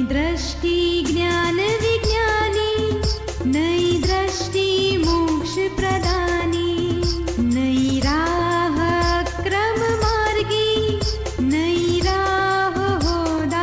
दृष्टि ज्ञान विज्ञानी, नई दृष्टि मोक्ष प्रदानी, नई राह क्रम मार्गी, नई राह हो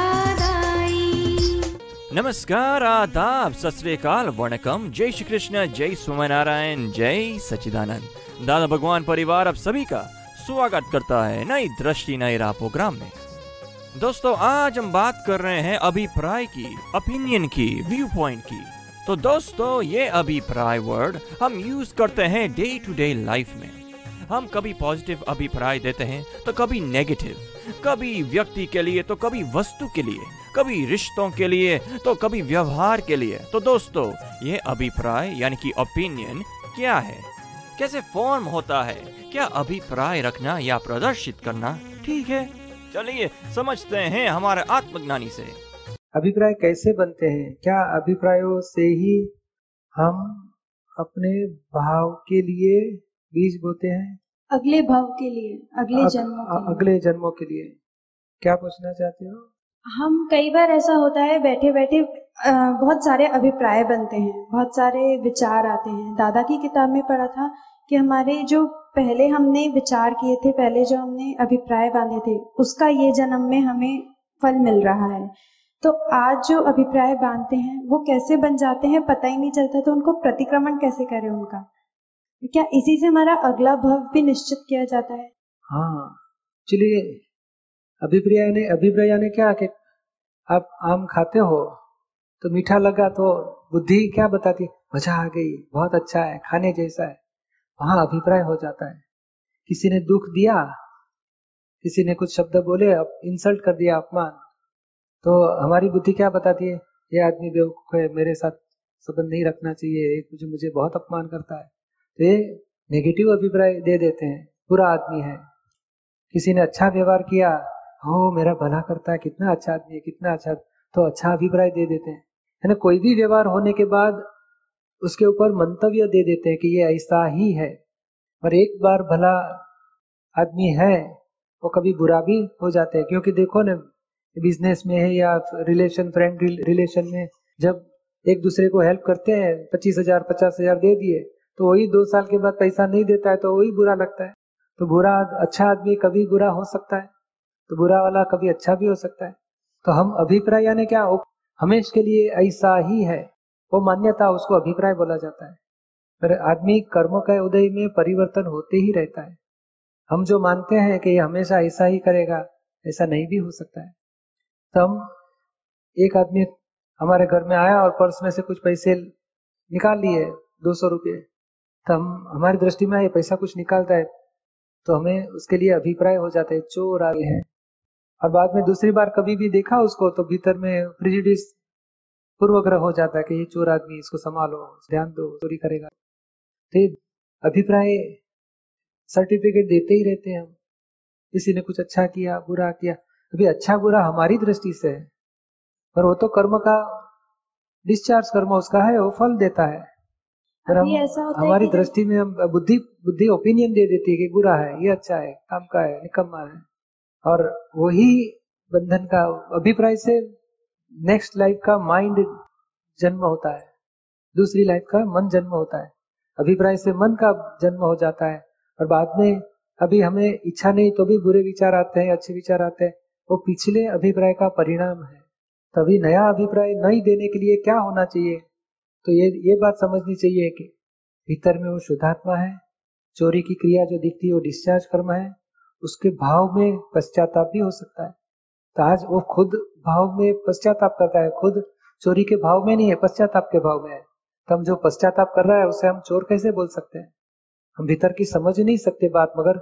दादाई। नमस्कार, आदाब, सत श्री अकाल, वणकम, जय श्री कृष्ण, जय स्वामीनारायण, जय सच्चिदानंद। दादा भगवान परिवार आप सभी का स्वागत करता है नई दृष्टि नई राह प्रोग्राम में। दोस्तों, आज हम बात कर रहे हैं अभिप्राय की, ओपिनियन की, व्यू पॉइंट की। तो दोस्तों, ये अभिप्राय वर्ड हम यूज करते हैं डे टू डे लाइफ में। हम कभी पॉजिटिव अभिप्राय देते हैं तो कभी नेगेटिव, कभी व्यक्ति के लिए तो कभी वस्तु के लिए, कभी रिश्तों के लिए तो कभी व्यवहार के लिए। तो दोस्तों, ये अभिप्राय यानी कि ओपिनियन क्या है, कैसे फॉर्म होता है, क्या अभिप्राय रखना या प्रदर्शित करना ठीक है? चलिए समझते हैं हमारे आत्मज्ञानी से। अभिप्राय कैसे बनते हैं? क्या अभिप्रायों से ही हम अपने भाव के लिए बीज बोते हैं? अगले भाव के लिए, अगले जन्मों के लिए। अगले जन्मों के लिए। क्या पूछना चाहते हो? हम कई बार ऐसा होता है बैठे बैठे बहुत सारे अभिप्राय बनते हैं, बहुत सारे विचार आते हैं। दादा की किताब में पढ़ा था कि हमारे जो पहले हमने विचार किए थे, पहले जो हमने अभिप्राय बांधे थे, उसका ये जन्म में हमें फल मिल रहा है। तो आज जो अभिप्राय बांधते हैं वो कैसे बन जाते हैं पता ही नहीं चलता, तो उनको प्रतिक्रमण कैसे करें उनका? क्या इसी से हमारा अगला भव भी निश्चित किया जाता है? हाँ, चलिए, अभिप्राय ने क्या कि आप आम खाते हो तो मीठा लगा तो बुद्धि क्या बताती है? मजा आ गई, बहुत अच्छा है, खाने जैसा है। वहां अभिप्राय हो जाता है। किसी ने दुख दिया, किसी ने कुछ शब्द बोले, इंसल्ट कर दिया, अपमान, तो हमारी बुद्धि क्या बताती है? ये आदमी बेवकूफ है, मेरे साथ संबंध नहीं रखना चाहिए, मुझे बहुत अपमान करता है। तो ये नेगेटिव अभिप्राय दे देते हैं, बुरा आदमी है। किसी ने अच्छा व्यवहार किया, हो मेरा भला करता है, कितना अच्छा आदमी है, कितना अच्छा, तो अच्छा अभिप्राय दे देते हैं। है ना? कोई भी व्यवहार होने के बाद उसके ऊपर मंतव्य दे देते हैं कि ये ऐसा ही है। और एक बार भला आदमी है वो कभी बुरा भी हो जाते हैं, क्योंकि देखो ना, बिजनेस में है या रिलेशन, फ्रेंड रिलेशन में, जब एक दूसरे को हेल्प करते हैं, 25,000 50,000 दे दिए, तो वही 2 साल के बाद पैसा नहीं देता है तो वही बुरा लगता है। तो अच्छा आदमी कभी बुरा हो सकता है, तो बुरा वाला कभी अच्छा भी हो सकता है। तो हम अभिप्राय यानी क्या, हमेशा के लिए ऐसा ही है, वो मान्यता, उसको अभिप्राय बोला जाता है। पर आदमी कर्म का उदय में परिवर्तन होते ही रहता है। हम जो मानते हैं कि ये हमेशा ऐसा ही करेगा, ऐसा नहीं भी हो सकता है। तो हम, एक आदमी हमारे घर में आया और पर्स में से कुछ पैसे निकाल लिए, 200 रुपये, तो हमारी दृष्टि में ये पैसा कुछ निकालता है तो हमें उसके लिए अभिप्राय हो जाता है, चोर आ गए हैं। और बाद में दूसरी बार कभी भी देखा उसको तो भीतर में प्रेजुडिस, पूर्वग्रह हो जाता है कि ये चोर आदमी, इसको संभालो, ध्यान दो, चोरी करेगा। तो अभिप्राय सर्टिफिकेट देते ही रहते हैं हम। किसी ने कुछ अच्छा किया, बुरा किया, अभी अच्छा बुरा हमारी दृष्टि से है, पर वो तो कर्म का डिस्चार्ज, कर्म उसका है, वो फल देता है। पर हमारी दृष्टि में हम बुद्धि ओपिनियन दे देती है कि बुरा है, ये अच्छा है, काम का है, निकम्मा है। और वही बंधन का अभिप्राय से नेक्स्ट लाइफ का माइंड जन्म होता है, दूसरी लाइफ का मन जन्म होता है। अभिप्राय से मन का जन्म हो जाता है, और बाद में अभी हमें इच्छा नहीं तो भी बुरे विचार आते हैं, अच्छे विचार आते हैं, वो पिछले अभिप्राय का परिणाम है। तभी नया अभिप्राय नहीं देने के लिए क्या होना चाहिए? तो ये बात समझनी चाहिए कि भीतर में वो शुद्धात्मा है, चोरी की क्रिया जो दिखती है वो डिस्चार्ज कर्म है, उसके भाव में पश्चाताप भी हो सकता है। तो आज वो खुद भाव में पश्चाताप करता है, खुद चोरी के भाव में नहीं है, पश्चाताप के भाव में है। तो हम जो पश्चाताप कर रहा है उसे हम चोर कैसे बोल सकते हैं? हम भीतर की समझ नहीं सकते बात, मगर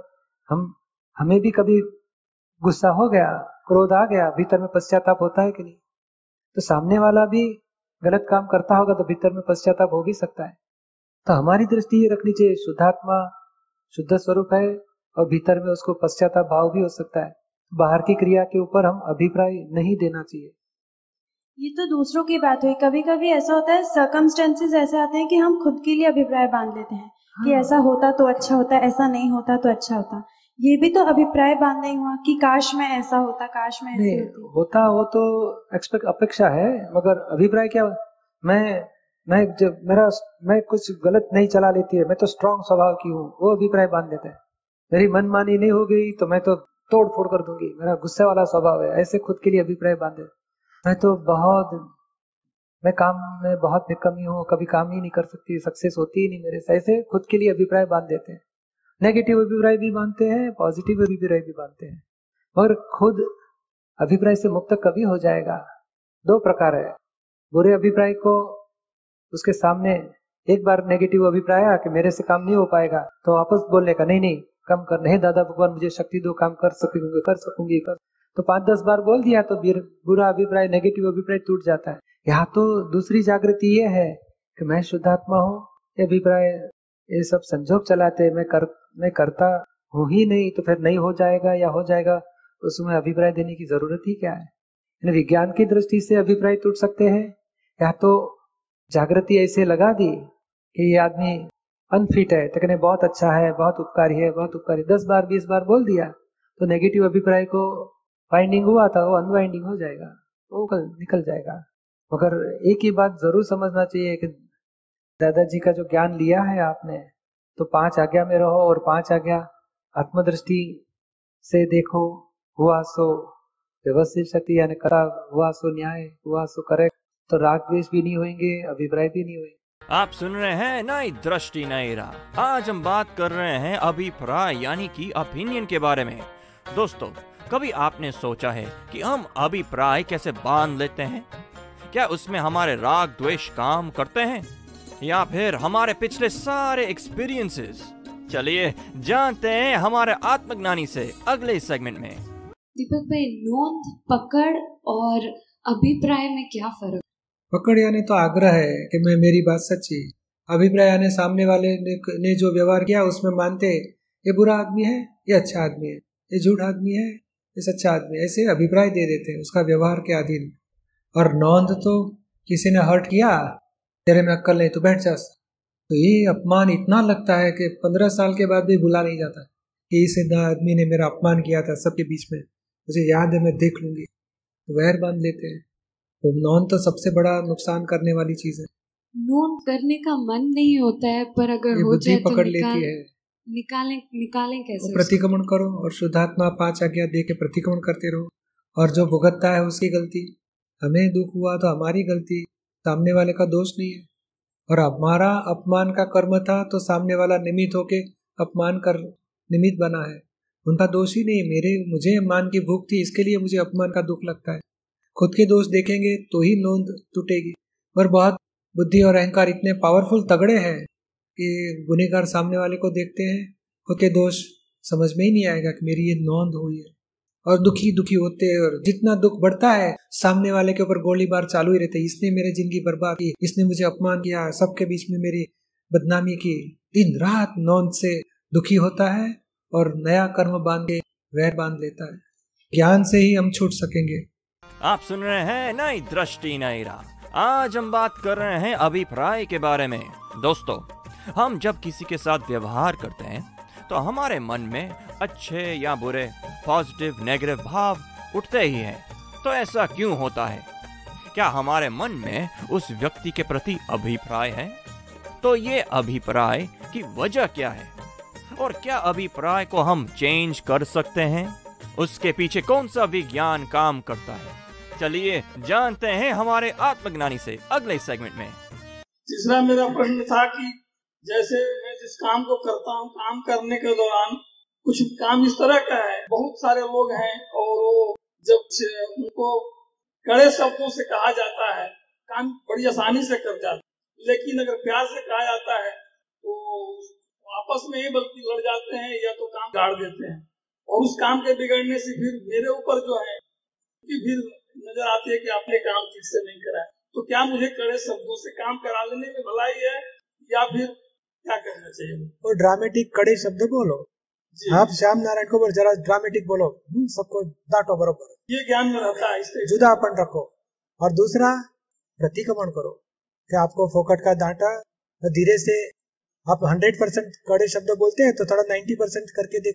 हमें भी कभी गुस्सा हो गया, क्रोध आ गया, भीतर में पश्चाताप होता है कि नहीं? तो सामने वाला भी गलत काम करता होगा तो भीतर में पश्चाताप हो भी सकता है। तो हमारी दृष्टि ये रखनी चाहिए, शुद्धात्मा शुद्ध स्वरूप है और भीतर में उसको पश्चाताप भाव भी हो सकता है। बाहर की क्रिया के ऊपर हम अभिप्राय नहीं देना चाहिए। ये तो दूसरों की बात हुई। कभी कभी ऐसा होता है, सर्कमस्टेंसेस ऐसे आते हैं कि हम खुद के लिए अभिप्राय बांध लेते हैं कि ऐसा होता तो अच्छा होता, ऐसा नहीं होता तो अच्छा होता। ये भी तो अभिप्राय बांधना ही हुआ कि काश मैं ऐसा होता, काश मैं ऐसी नहीं होती। होता, वो तो अपेक्षा है, मगर अभिप्राय क्या? मैं जब मैं कुछ गलत नहीं चला लेती है, मैं तो स्ट्रांग स्वभाव की हूँ, वो अभिप्राय बांध देता है। मेरी मनमानी नहीं हो गई तो मैं तो तोड़ फोड़ कर दूंगी, मेरा गुस्से वाला स्वभाव है, ऐसे खुद के लिए अभिप्राय बांधे। मैं काम में बहुत निकम्मी हूँ, कभी काम ही नहीं कर सकती, सक्सेस होती ही नहीं मेरे से, ऐसे खुद के लिए अभिप्राय बांध देते हैं। नेगेटिव अभिप्राय भी बांधते हैं, पॉजिटिव अभिप्राय भी बांधते हैं, और खुद अभिप्राय से मुक्त कभी हो जाएगा? दो प्रकार है। बुरे अभिप्राय को उसके सामने एक बार नेगेटिव अभिप्राय आया कि मेरे से काम नहीं हो पाएगा, तो वापस बोलने का, नहीं कम कर, नहीं दादा भगवान मुझे शक्ति दो, काम कर सकूंगी। तो 5-10 बार बोल दिया तो बुरा अभिप्राय, नेगेटिव अभिप्राय टूट जाता है। यहाँ तो दूसरी जागृति ये है कि मैं शुद्धात्मा हूँ, ये अभिप्राय ये सब संजोग चलाते, मैं करता हूँ ही नहीं, तो फिर नहीं हो जाएगा या हो जाएगा, उसमें अभिप्राय देने की जरूरत ही क्या है? विज्ञान की दृष्टि से अभिप्राय टूट सकते हैं, या तो जागृति ऐसे लगा दी कि ये आदमी अनफिट है, तो कहने बहुत अच्छा है, बहुत उपकारी, 10 बार 20 बार बोल दिया तो नेगेटिव अभिप्राय को बाइंडिंग हुआ था, वो अनबाइंडिंग हो जाएगा, वो निकल जाएगा। मगर एक ही बात जरूर समझना चाहिए कि दादाजी का जो ज्ञान लिया है आपने, तो 5 आज्ञा में रहो, और 5 आज्ञा आत्मदृष्टि से देखो, हुआ सो व्यवस्थित शक्ति, यानी करा हुआ सो न्याय, हुआ सो करेक्ट, तो राग द्वेष भी नहीं होंगे, अभिप्राय भी नहीं होंगे। आप सुन रहे हैं नई दृष्टि नई राह। आज हम बात कर रहे हैं अभिप्राय यानी कि ओपिनियन के बारे में। दोस्तों, कभी आपने सोचा है कि हम अभिप्राय कैसे बांध लेते हैं? क्या उसमें हमारे राग द्वेष काम करते हैं, या फिर हमारे पिछले सारे एक्सपीरियंसेस? चलिए जानते हैं हमारे आत्मज्ञानी से अगले सेगमेंट में। दीपक भाई, नोंद, पकड़ और अभिप्राय में क्या फर्क? पकड़ यानी तो आग्रह है कि मेरी बात सच्ची। अभिप्राय यानी सामने वाले ने जो व्यवहार किया उसमें मानते ये बुरा आदमी है, ये अच्छा आदमी है, ये झूठ आदमी है, ये सच्चा आदमी है, ऐसे अभिप्राय दे देते हैं उसका व्यवहार के अधीन। और नौंद तो किसी ने हर्ट किया, तेरे में अक्ल नहीं तो बैठ जा, तो ये अपमान इतना लगता है कि 15 साल के बाद भी भुला नहीं जाता कि इस आदमी ने मेरा अपमान किया था सबके बीच में, मुझे याद है, मैं देख लूंगी, तो वैर बांध लेते हैं। तो नौन तो सबसे बड़ा नुकसान करने वाली चीज है। नोन करने का मन नहीं होता है, पर अगर हो जाए पकड़ तो लेती है। निकालें कैसे? प्रतिक्रमण करो, और शुद्धात्मा 5 आज्ञा दे के प्रतिक्रमण करते रहो, और जो भुगतता है उसकी गलती। हमें दुख हुआ तो हमारी गलती, सामने वाले का दोष नहीं है। और हमारा अपमान का कर्म था तो सामने वाला निमित्त होके अपमान कर निमित्त बना है, उनका दोष ही नहीं। मुझे अपमान की भूख थी, इसके लिए मुझे अपमान का दुख लगता है। खुद के दोष देखेंगे तो ही नोंद टूटेगी। पर बहुत बुद्धि और अहंकार इतने पावरफुल तगड़े हैं कि गुनहगार सामने वाले को देखते हैं, खुद के दोष समझ में ही नहीं आएगा कि मेरी ये नोंद हुई है, और दुखी होते हैं। और जितना दुख बढ़ता है सामने वाले के ऊपर गोलीबार चालू ही रहते हैं, इसने मेरी जिंदगी बर्बाद की, इसने मुझे अपमान किया, सबके बीच में मेरी बदनामी की। दिन रात नोंद से दुखी होता है और नया कर्म बांध के वैर बांध लेता है। ज्ञान से ही हम छूट सकेंगे। आप सुन रहे हैं नई दृष्टि नई राह। आज हम बात कर रहे हैं अभिप्राय के बारे में। दोस्तों, हम जब किसी के साथ व्यवहार करते हैं तो हमारे मन में अच्छे या बुरे, पॉजिटिव नेगेटिव भाव उठते ही हैं। तो ऐसा क्यों होता है? क्या हमारे मन में उस व्यक्ति के प्रति अभिप्राय है? तो ये अभिप्राय की वजह क्या है, और क्या अभिप्राय को हम चेंज कर सकते हैं? उसके पीछे कौन सा विज्ञान काम करता है? चलिए जानते हैं हमारे आत्मज्ञानी से अगले सेगमेंट में। तीसरा मेरा प्रश्न था कि जैसे मैं जिस काम को करता हूँ, काम करने के दौरान कुछ काम इस तरह का है, बहुत सारे लोग हैं और वो जब उनको कड़े शब्दों से कहा जाता है, काम बड़ी आसानी से कर जाते, लेकिन अगर प्यार से कहा जाता है तो आपस में ही बल्कि लड़ जाते हैं या तो काम गाड़ देते हैं, और उस काम के बिगड़ने से फिर मेरे ऊपर जो है फिर नजर आती है कि आपने काम ठीक से नहीं करा। तो क्या मुझे कड़े शब्दों से काम करा लेने में भलाई है, या फिर क्या करना चाहिए? और ड्रामेटिक कड़े शब्द बोलो, आप श्याम नारायण को जरा ड्रामेटिक बोलो, सबको डांटो बरोबर, ये ज्ञान में रहता है, इससे जुदापन रखो। और दूसरा, प्रतिक्रमण करो कि आपको फोकट का डांटा, धीरे से आप 100% कड़े शब्द बोलते हैं तो थोड़ा 90% करके देखो,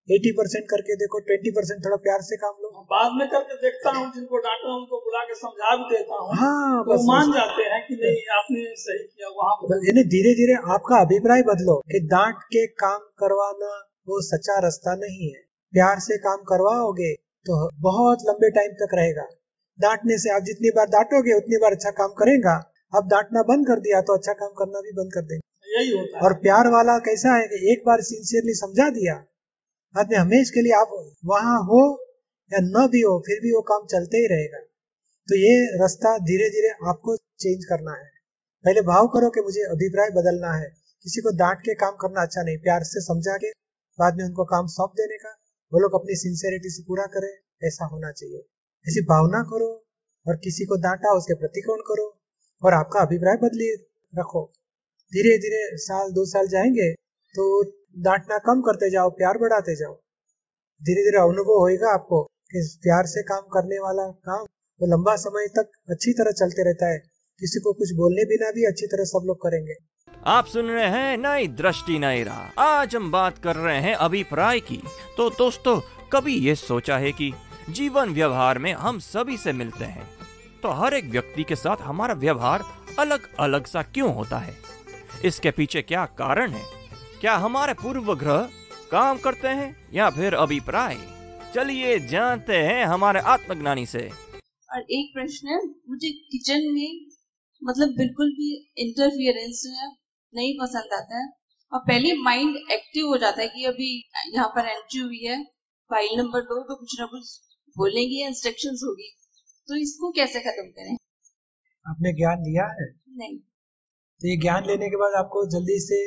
80% करके देखो, 20% थोड़ा प्यार से काम लो। बाद में करके देखता हूँ, जिनको डांटा उनको बुला के समझा भी देता हूँ। हाँ, वो मान जाते हैं कि नहीं आपने सही किया वहाँ पर। यानी धीरे धीरे आपका अभिप्राय बदलो कि डांट के काम करवाना वो सच्चा रास्ता नहीं है। प्यार से काम करवाओगे तो बहुत लंबे टाइम तक रहेगा। डांटने से आप जितनी बार डांटोगे उतनी बार अच्छा काम करेगा। अब डांटना बंद कर दिया तो अच्छा काम करना भी बंद कर देगा। यही होता है। और प्यार वाला कैसा है कि एक बार सिंसियरली समझा दिया, बाद में हमेशा के लिए आप वहां हो या न भी हो फिर भी वो काम चलते ही रहेगा। तो ये रास्ता धीरे धीरे आपको चेंज करना है। पहले भाव करो कि मुझे अभिप्राय बदलना है। किसी को डांट के काम करना अच्छा नहीं, प्यार से समझा के बाद में उनको काम सौंप देने का, वो लोग अपनी सिंसियरिटी से पूरा करें, ऐसा होना चाहिए। ऐसी भावना करो और किसी को डांटा उसके प्रतिकोण करो और आपका अभिप्राय बदली रखो। धीरे धीरे साल 2 साल जाएंगे तो डांटना कम करते जाओ, प्यार बढ़ाते जाओ। धीरे धीरे अनुभव होएगा आपको कि प्यार से काम करने वाला काम वो लंबा समय तक अच्छी तरह चलते रहता है। किसी को कुछ बोलने बिना भी अच्छी तरह सब लोग करेंगे। आप सुन रहे हैं नई दृष्टि नई राह। आज हम बात कर रहे हैं अभिप्राय की। तो दोस्तों, कभी ये सोचा है कि जीवन व्यवहार में हम सभी से मिलते हैं, तो हर एक व्यक्ति के साथ हमारा व्यवहार अलग अलग सा क्यों होता है? इसके पीछे क्या कारण है? क्या हमारे पूर्व ग्रह काम करते हैं या फिर अभिप्राय? चलिए जानते हैं हमारे आत्मज्ञानी से। और एक प्रश्न है, मुझे किचन में मतलब बिल्कुल भी इंटरफियरेंस नहीं पसंद आता है और पहले माइंड एक्टिव हो जाता है कि अभी यहाँ पर एंट्री हुई है, फाइल नंबर 2, तो कुछ ना कुछ बोलेंगे या इंस्ट्रक्शंस होगी, तो इसको कैसे खत्म करें? आपने ज्ञान लिया है? नहीं। तो ये ज्ञान लेने के बाद आपको जल्दी से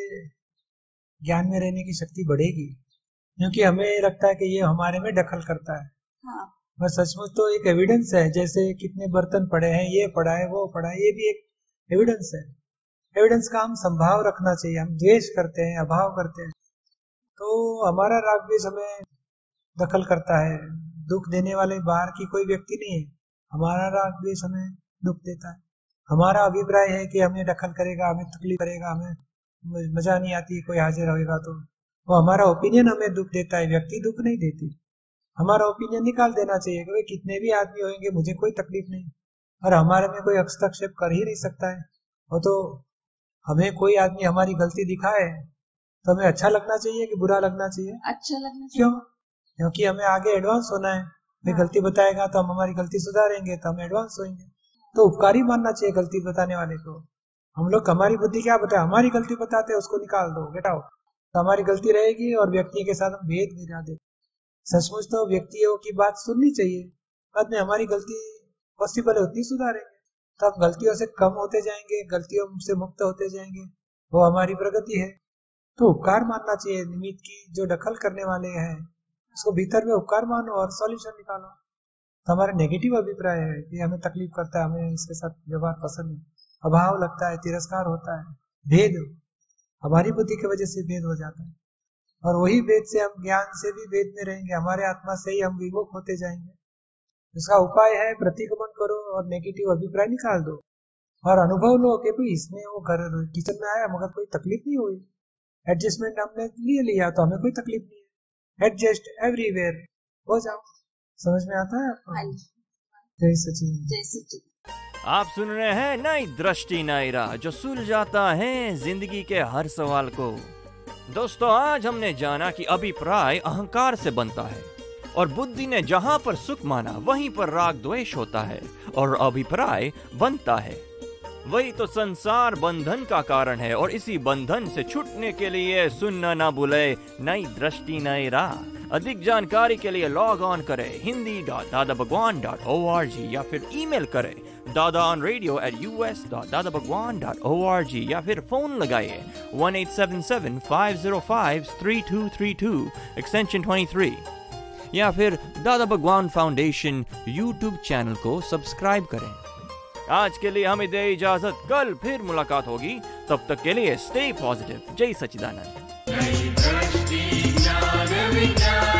ज्ञान में रहने की शक्ति बढ़ेगी, क्योंकि हमें लगता है कि ये हमारे में दखल करता है। हाँ। बस सचमुच तो एक एविडेंस है, जैसे कितने बर्तन पड़े हैं, ये पड़ा है, वो पड़ा है, ये भी एक एविडेंस है। एविडेंस का हम संभाव रखना चाहिए। हम द्वेष करते हैं, अभाव करते हैं, तो हमारा राग द्वेष हमें दखल करता है। दुख देने वाले बाहर की कोई व्यक्ति नहीं है, हमारा राग द्वेष हमें दुख देता है। हमारा अभिप्राय है कि हमें दखल करेगा, हमें तकलीफ करेगा, हमें मजा नहीं आती, कोई हाजिर होएगा तो वो हमारा ओपिनियन हमें दुख देता है। व्यक्ति दुख नहीं देती। हमारा ओपिनियन निकाल देना चाहिए कि कितने भी आदमी होंगे मुझे कोई तकलीफ नहीं, और हमारे में कोई हस्तक्षेप कर ही नहीं सकता है। वो तो हमें कोई आदमी हमारी गलती दिखाए तो हमें अच्छा लगना चाहिए कि बुरा लगना चाहिए? अच्छा लगना चाहिए। क्यों? क्योंकि हमें आगे एडवांस होना है। हाँ। गलती बताएगा तो हम हमारी गलती सुधारेंगे तो हम एडवांस होंगे। तो उपकारी मानना चाहिए गलती बताने वाले को। हम लोग हमारी बुद्धि क्या बताए, हमारी गलती बताते हैं, उसको निकाल दो, गेट आउट। तो हमारी गलती रहेगी और व्यक्ति के साथ हम भेद गिरा देते। सचमुच तो व्यक्तियों की बात सुननी चाहिए, बाद में हमारी गलती पॉसिबल है उतनी सुधारेंगे, तब गलतियों से कम होते जाएंगे, गलतियों से मुक्त होते जाएंगे, वो हमारी प्रगति है। तो उपकार मानना चाहिए निमित्त की, जो दखल करने वाले हैं उसको भीतर में उपकार मानो और सॉल्यूशन निकालो। तो हमारा नेगेटिव अभिप्राय है कि हमें तकलीफ करता है, हमें इसके साथ व्यवहार पसंद नहीं, अभाव लगता है, तिरस्कार होता है, भेद, हमारी बुद्धि की वजह से भेद हो जाता है। और वही भेद से हम ज्ञान से भी भेद में रहेंगे, हमारे आत्मा से ही हम विमुख होते जाएंगे। इसका उपाय है प्रतिक्रमण करो और नेगेटिव अभिप्राय निकाल दो और अनुभव लो कि भाई इसमें वो घर किचन में आया मगर कोई तकलीफ नहीं हुई, एडजस्टमेंट हमने लिया तो हमें कोई तकलीफ नहीं है। एडजस्ट एवरीवेयर हो जाओ। समझ में आता है आपको? जय सचिन। जय सचिन। आप सुन रहे हैं नई दृष्टि नई राह, जो सुलझाता है जिंदगी के हर सवाल को। दोस्तों, आज हमने जाना कि अभिप्राय अहंकार से बनता है और बुद्धि ने जहां पर सुख माना वहीं पर राग द्वेष होता है और अभिप्राय बनता है। वही तो संसार बंधन का कारण है और इसी बंधन से छूटने के लिए सुनना ना भूले नई दृष्टि नई राह। अधिक जानकारी के लिए लॉग ऑन करें hindi.dadabhagwan.org या फिर ईमेल करें dadaonradio@us.dadabhagwan.org या फिर फोन लगाइए 1877-505-3232 एक्सटेंशन 23 या फिर Dada Bhagwan foundation YouTube channel को सब्सक्राइब करें। आज के लिए हमें दे इजाजत, कल फिर मुलाकात होगी, तब तक के लिए स्टे पॉजिटिव। जय सच्चिदानंद।